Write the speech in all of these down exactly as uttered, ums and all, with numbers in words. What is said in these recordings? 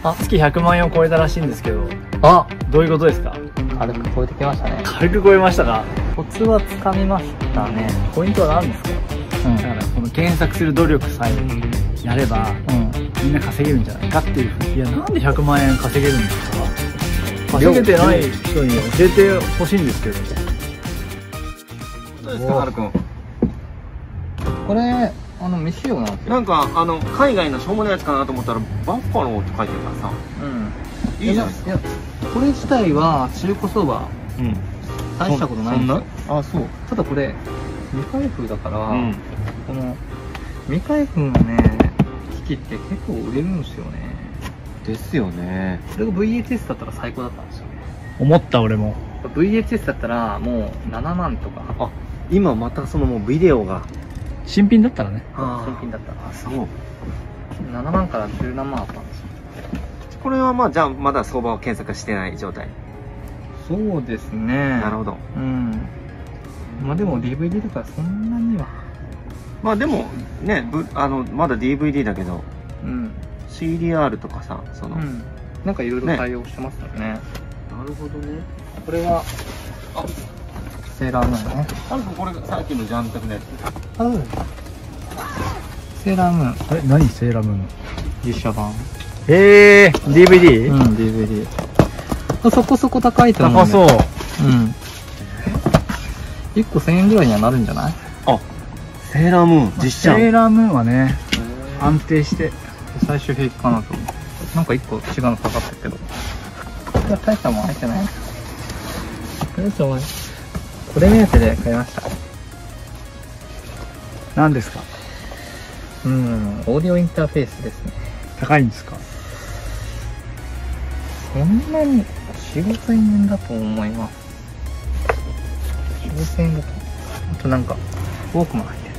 あ、月ひゃくまんえんを超えたらしいんですけど。 あ、 どういうことですか？ 軽く超えてきましたね。 軽く超えましたか？ コツはつかみましたね。 ポイントは何ですか？ うん。 だからこの検索する努力さえやれば、 うん。 みんな稼げるんじゃないかっていうふうに。いや、なんでひゃくまんえん稼げるんですか？稼げてない人に教えてほしいんですけど。 どうですか、はるくん。 これ、あの、未使用なんですよ。 なんか、あの、海外のしょうもないやつかなと思ったら、バッファローって書いてるからさ。 うん。 いいじゃないですか。 いや、これ自体は中古相場、 うん。 大したことないんですよ。 あ、そう。 ただこれ、未開封だから、 うん。 この、未開封のね、機器って結構売れるんですよね。 ですよね。 それが ブイエイチエス だったら最高だったんですよね。 思った俺も。 ブイエイチエス だったらもうななまんとか。 あ、今またそのもうビデオが。 新品だったらね。 新品だったら。 あ、そう。 ななまんからじゅうなんまんあったんですよ。 これはまあ、じゃあまだ相場を検索してない状態。 そうですね。 なるほど。 うん。まあでも ディーブイディー だからそんなには。 まあでも、ね、ぶあの、まだ ディーブイディー だけど、 うん。 シーディーアール とかさ、その。 うん。なんかいろいろ対応してますよね。 なるほどね。 これは、あ、セーラームーンね。 あるくん、これさっきのジャンタクのやつ。 あ、うん。セーラームーン。 え、何セーラームーンの実写版。 えー、ディーブイディー？ うん、ディーブイディー。そこそこ高いと思う。 高そう。 うん。いっこせんえんぐらいにはなるんじゃない？ あ、セーラームーン、実写。 セーラームーンはね、安定して。 最終兵器かなと思う。なんかいっこ違うのかかってるけど。いや、大したもん入ってない。大したもん。これ目当てで買いました。 何ですか？ うん、オーディオインターフェースですね。 高いんですか？ そんなによん、ごせんえんだと思います。よん、ごせんえんだと。あとなんか、ウォークマン入ってるね。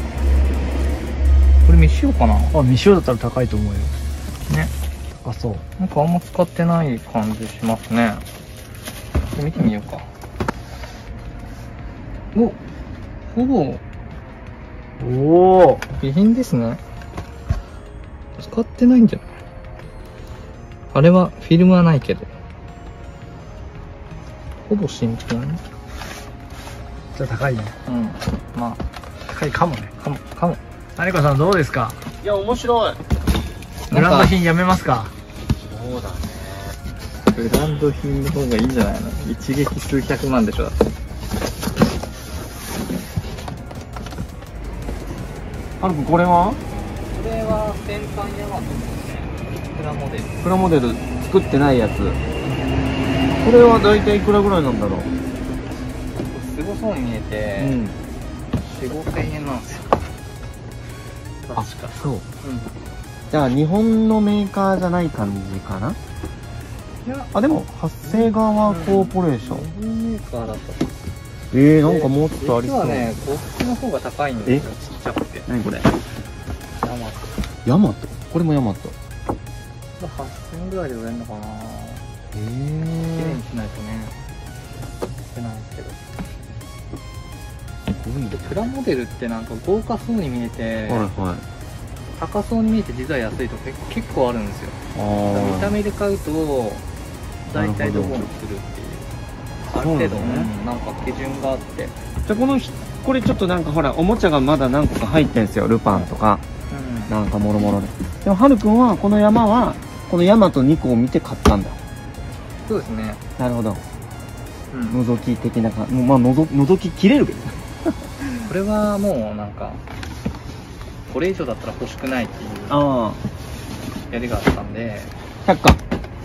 これ未使用かな？ あ、未使用だったら高いと思うよ。 ね。 高そう。 なんかあんま使ってない感じしますね。見てみようか。お、ほぼおお。 備品ですね。使ってないんじゃない？あれはフィルムはないけど。ほぼ新品。 じゃあ高いね。 うん。まあ高いかもね。 かもかも。 有子さんどうですか？ いや、面白い。 ブランド品やめますか？ そうだね。 ブランド品の方がいいんじゃないの？一撃数百万でしょだって。 はるくん、これはこれは先端ヤマトですね。プラモデル。 プラモデル作ってないやつ。これは大体いくらぐらいなんだろう。 すごそうに見えて、 うん。 よん、ごせんえんなんですよ。確か。 そう。 うん。 じゃあ、日本のメーカーじゃない感じかな。 いや、 あ、でも、発生側コーポレーション。 日本メーカーだった。 えー、なんかもうちょっとありそう。 実はね、こっちの方が高いんですよ。ちっちゃくて。 何これ？ ヤマト。 ヤマト。これもヤマト。 はっせんえんぐらいで売れるのかな。 へ綺麗えにしないとね。してないですけど。 すごいね。 プラモデルってなんか豪華そうに見えて、 はいはい。 高そうに見えて実は安いと結結構あるんですよ。 あ見た目で買うと大体どこにするっていう。ある程度、 そうなんだねうんなんか基準があって。 じゃあこのひこれちょっとなんかほらおもちゃがまだ何個か入ってんすよ。ルパンとかうん。 なんかもろもろで。でもはるくんはこの山はこのヤマトにこを見て買ったんだ。 そうですね。 なるほど。 うん。 覗き的な感じ。もうまあのぞ覗き切れるけどね。 これはもうなんかこれ以上だったら欲しくないっていうああ。 やりがあったんで、 百科。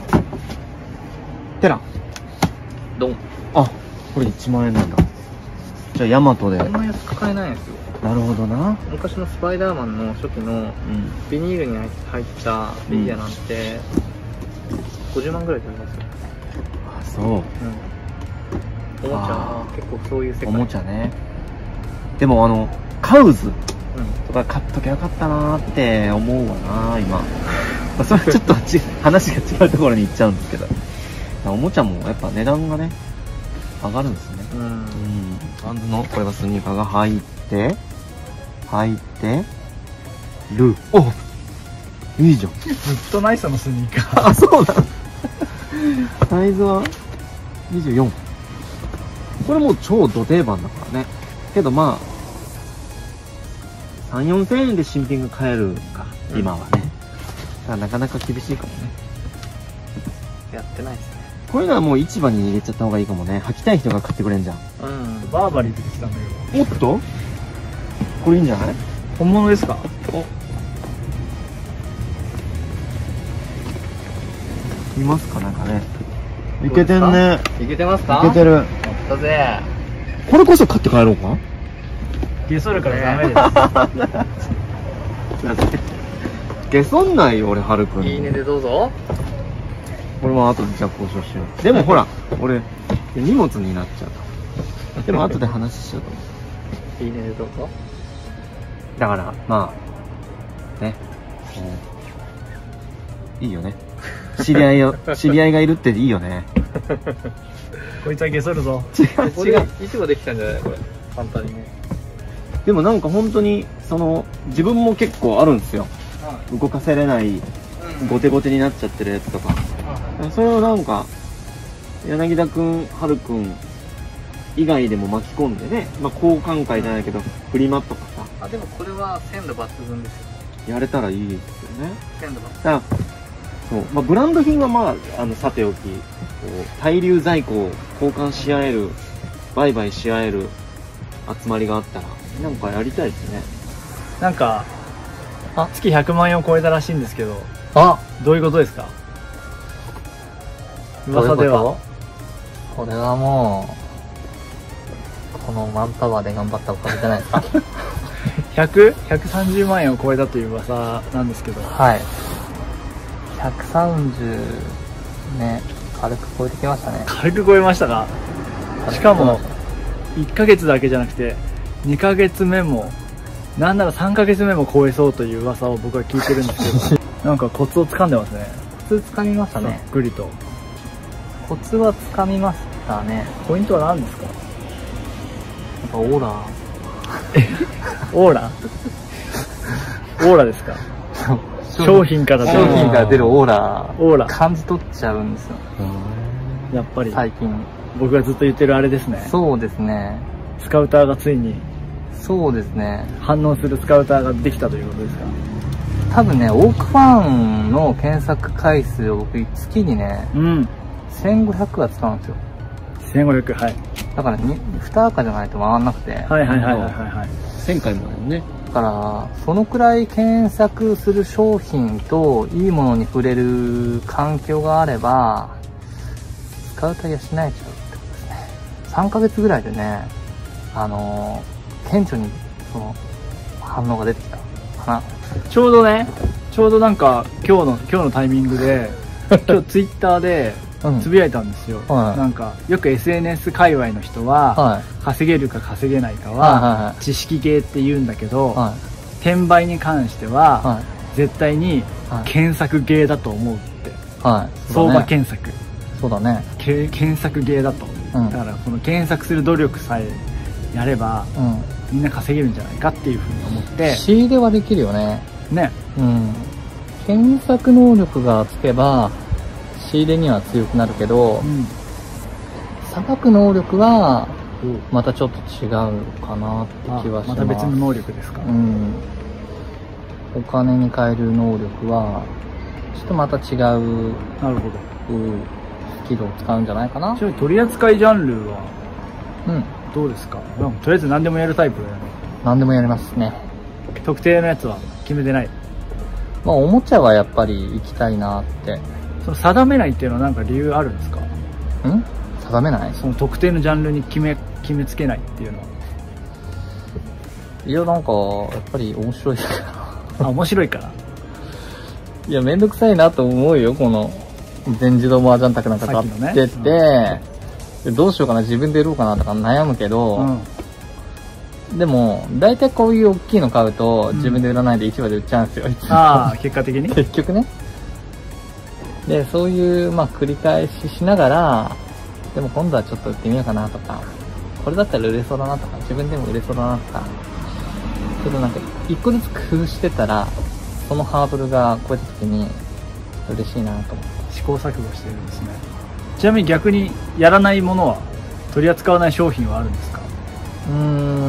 テラ。 ドン。 あ、これいちまんえんなんだ。じゃあヤマトで。 こんな安く買えないんですよ。 なるほどな。 昔のスパイダーマンの初期のうん。 ビニールに入ったフィギュアなんてごじゅうまんぐらいで売りますよ。 あ、そう。 うん。おもちゃは結構そういう世界。 おもちゃね。でもあのカウズうん。 とか買っときゃよかったなーって思うわなー今。まあそれはちょっとち話が違うところに行っちゃうんですけど、おもちゃもやっぱ値段がね上がるんですね。 うん。 うん。バンズのこれはスニーカーが入って入ってる。お、 いいじゃん。 ずっとないそのスニーカー。 あ、そうなの。サイズはにじゅうよん。これもう超ド定番だからね。けどまあ、さん、よんせんえんで新品が買えるか、今はね。だからなかなか厳しいかもね。 やってないですね。 こういうのはもう市場に入れちゃった方がいいかもね。履きたい人が買ってくれんじゃん。 うん。 バーバリー出てきたんだけど。 おっとこれいいんじゃない？ 本物ですか？ お、いますかなんかね。いけてんね。 いけてますか？ いけてる。 やったぜ。 これこそ買って帰ろうか？ ゲソるからダメです。 ゲソんないよ俺、はるくん。 いいねでどうぞ。 これも後でじゃあ交渉しよう。でもほら、俺、荷物になっちゃう。でも後で話しようと思う。 いいねでどうぞ。 だから、まあ、ね。いいよね。知り合いよ、知り合いがいるっていいよね。 こいつはゲソるぞ。 違ここでいつもできたんじゃないこれ。簡単にね。 でもなんか本当に、その、自分も結構あるんですよ。動かせれない、ゴテゴテになっちゃってるやつとか。それをなんか、柳田くん、はるくん以外でも巻き込んでね、まあ交換会じゃないけど、フリマとかさ。 あ、でもこれは鮮度抜群ですよ。 やれたらいいですよね。 鮮度抜群。 だからそう、まあ、ブランド品はまあ、あの、さておき、こう、対流在庫を交換し合える、売買し合える集まりがあったら、なんかやりたいですね。 なんか、あ、月ひゃくまんえんを超えたらしいんですけど、 あ、 どういうことですか？噂では。 これはもう、このマンパワーで頑張ったおかげじゃないですか。 ひゃく、ひゃくさんじゅうまんえんを超えたという噂なんですけど。 はい。ひゃくさんじゅうね、軽く超えてきましたね。 軽く超えましたか？しかも、いっかげつだけじゃなくて、にかげつめも、なんならさんかげつめも超えそうという噂を僕は聞いてるんですけど、なんかコツをつかんでますね。 コツつかみましたね。 ざっくりと。 コツはつかみましたね。 ポイントは何ですか？ やっぱオーラ。 オーラオーラですか？商品から商品から出るオーラ、 オーラ感じ取っちゃうんですよ。 やっぱり最近。 僕がずっと言ってるあれですね。 そうですね。 スカウターがついにそうですね。 反応するスカウターができたということですか？ 多分ね、オークファンの検索回数を僕月にね、 うん。 せんごひゃくは使うんですよ。 せんごひゃく、はい。 だからにに赤じゃないと回んなくて。 はいはいはいはいはいはい。 せんかいもあるね。 だから、そのくらい検索する商品といいものに触れる環境があれば、スカウター養えちゃうってことですね。さんかげつぐらいでね、あのー、顕著にその反応が出てきたかな。 ちょうどね、ちょうどなんか今日の、今日のタイミングで、今日ツイッターでつぶやいたんですよ。 うんはい、 なんか、よく エスエヌエス 界隈の人は、はい、稼げるか稼げないかは、知識ゲーって言うんだけど、はい、転売に関しては、はい、絶対に検索ゲーだと思うって。はい、相場検索。 そうだね。 検索ゲーだと。うん、だから、この検索する努力さえやれば、うん、みんな稼げるんじゃないかっていうふうに思って。 仕入れはできるよね。 ね。 うん。検索能力がつけば、仕入れには強くなるけど、さばく能力はまたちょっと違うかなって気はします。 また別の能力ですか？ うん。お金に換える能力はちょっとまた違う、 なるほど、 スキルを使うんじゃないかな。 ちなみに取扱いジャンルはうんどうですか？とりあえず何でもやるタイプだよね。 何でもやりますね。 特定のやつは決めてない？ まあおもちゃはやっぱり行きたいなって。 その定めないっていうのは何か理由あるんですか？ ん？定めない？ その特定のジャンルに決め決めつけないっていうのは。 いやなんかやっぱり面白いから。 あ、面白いから。 いやめんどくさいなと思うよ、この全自動麻雀卓なんか買ってて、ねうん、どうしようかな、自分で売ろうかなとか悩むけど、うん、でも大体こういう大きいの買うと、うん、自分で売らないで市場で売っちゃうんですよ。 ああ、結果的に結局ね。で、そういう、まあ、繰り返ししながら、でも今度はちょっと売ってみようかなとか、これだったら売れそうだなとか、自分でも売れそうだなとか、ちょっとなんか、一個ずつ工夫してたら、 そのハードルが超えた時に嬉しいなと思って試行錯誤してるんですね。ちなみに逆にやらないものは、取り扱わない商品はあるんですか？ うー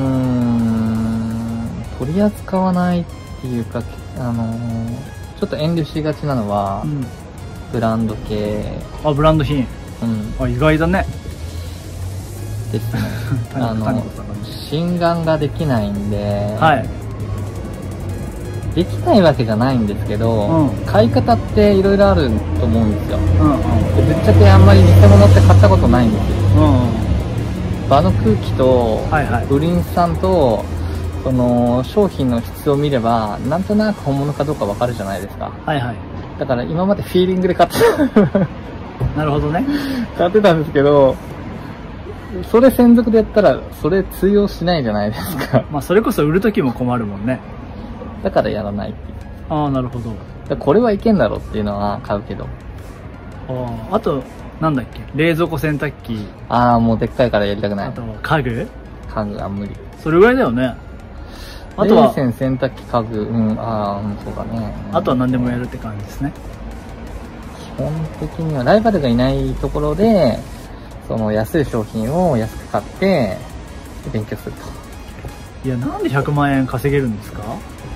ん、取り扱わないっていうか、あのー、ちょっと遠慮しがちなのは、うん、ブランド系。 あ、ブランド品。うん。あ、意外だね。 ですね。あの、心眼ができないんで、 はい。 できないわけじゃないんですけど、うん、買い方っていろいろあると思うんですよ。うんうん、ぶっちゃけあんまり偽物って買ったことないんですよ。うんうん、場の空気と、はいはい、売り主さんと、その商品の質を見れば、なんとなく本物かどうかわかるじゃないですか。 はいはい。 だから今までフィーリングで買ってた。 なるほどね。 買ってたんですけど、それ専属でやったら、それ通用しないじゃないですか。 まあそれこそ売るときも困るもんね。 だからやらないっていう。 ああ、なるほど。 だこれはいけんだろうっていうのは買うけど。 ああ、あと、なんだっけ、冷蔵庫洗濯機。 ああ、もうでっかいからやりたくない。 あと、家具家具は無理。 それぐらいだよね。 あとは。冷洗洗濯機、家具、うん、ああ、うん、そうだね。 あとは何でもやるって感じですね。 基本的には、ライバルがいないところで、その安い商品を安く買って、勉強すると。 いや、なんでひゃくまんえん稼げるんですか？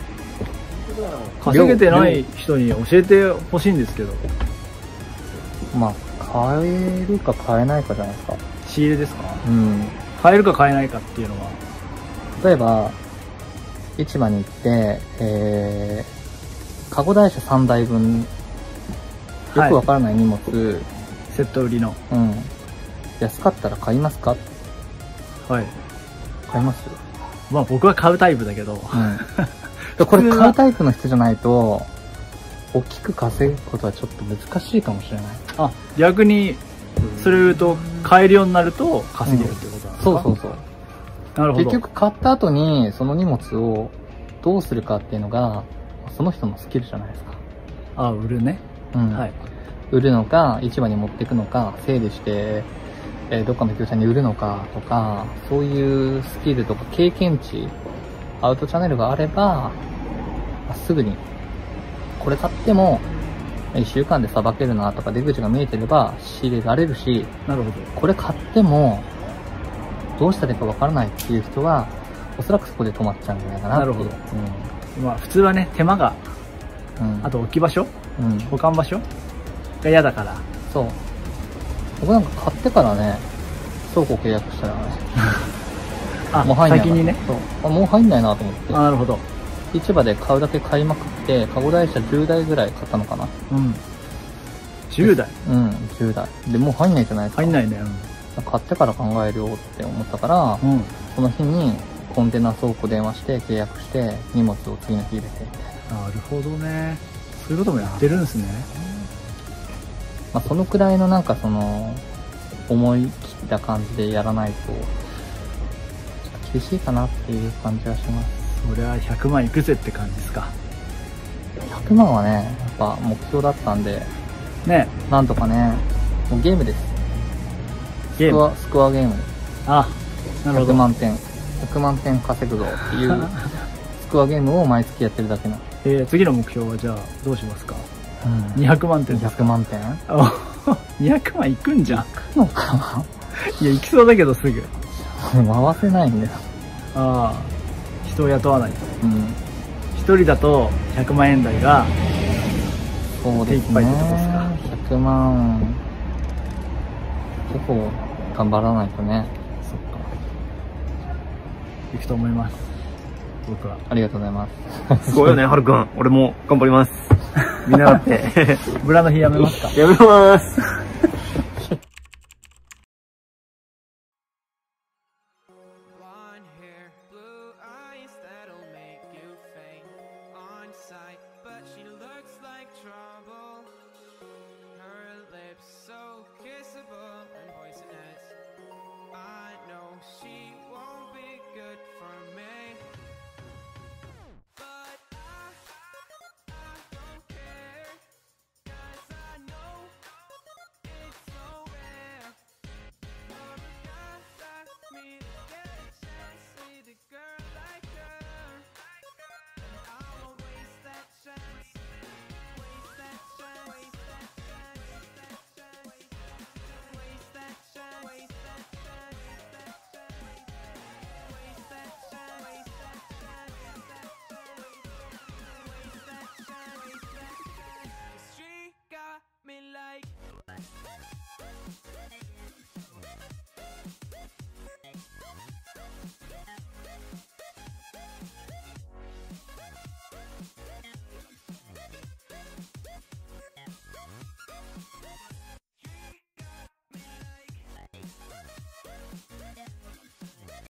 稼げてない人に教えてほしいんですけど。 まあ、買えるか買えないかじゃないですか。 仕入れですか？ うん。 買えるか買えないかっていうのは。 例えば、市場に行って、えー、カゴ台車さんだいぶん、よくわからない荷物、はい、 セット売りの。 うん。安かったら買いますか？ はい。 買います？ まあ僕は買うタイプだけど。うん。 これ買うタイプの人じゃないと、大きく稼ぐことはちょっと難しいかもしれない。 あ、逆に、それを言うと、買えるようになると稼げるってことなんですか？ うん、そうそうそう。なるほど。結局買った後に、その荷物をどうするかっていうのが、その人のスキルじゃないですか。 あ、売るね。 うん。はい。売るのか、市場に持っていくのか、整理して、えー、どっかの業者に売るのかとか、そういうスキルとか経験値、アウトチャンネルがあれば、すぐに、これ買っても、いっしゅうかんでさばけるなとか出口が見えてれば仕入れられるし、 なるほど。 これ買っても、どうしたらいいかわからないっていう人は、おそらくそこで止まっちゃうんじゃないかなっていう。なるほど。 うん、まあ普通はね、手間が、うん、あと置き場所、うん、保管場所が嫌だから。 そう。僕なんか買ってからね、倉庫契約したらね、 あ、もう入んない。先にね。 そう。あ、もう入んないなと思って。 あ、なるほど。 市場で買うだけ買いまくって、カゴ台車じゅうだいぐらい買ったのかな。 うん。じゅうだい？ うん、じゅうだい。で、もう入んないじゃないですか。 入んないね。 うん。買ってから考えるよって思ったから、うん、その日にコンテナ倉庫電話して契約して、荷物を次の日入れてみたいな。なるほどね。そういうこともやってるんですね。 まあ、そのくらいのなんかその、思い切った感じでやらないと、ちょっと厳しいかなっていう感じはします。 それはひゃくまんいくぜって感じですか？ ひゃくまんはね、やっぱ目標だったんで、 ね、 なんとかね、もうゲームです。ゲーム？スコアゲーム。 あ、なるほど。 ひゃくまんてん。ひゃくまんてん稼ぐぞっていうスコアゲームを毎月やってるだけなの。 えー、次の目標はじゃあどうしますか？うん、にひゃくまんてんですか？ にひゃくまんてんにひゃくまんいくんじゃん。 いくのかな？ いや、いきそうだけどすぐ。 回せないんだよ。 ああ、人を雇わないと。うん。一人だとひゃくまんえん台が、 そうですね。ひゃくまん、結構頑張らないとね。 そっか。いくと思います。僕は。 ありがとうございます。 すごいよね、はるくん。俺も頑張ります。 見習って。ブラの日やめますか？ やめます。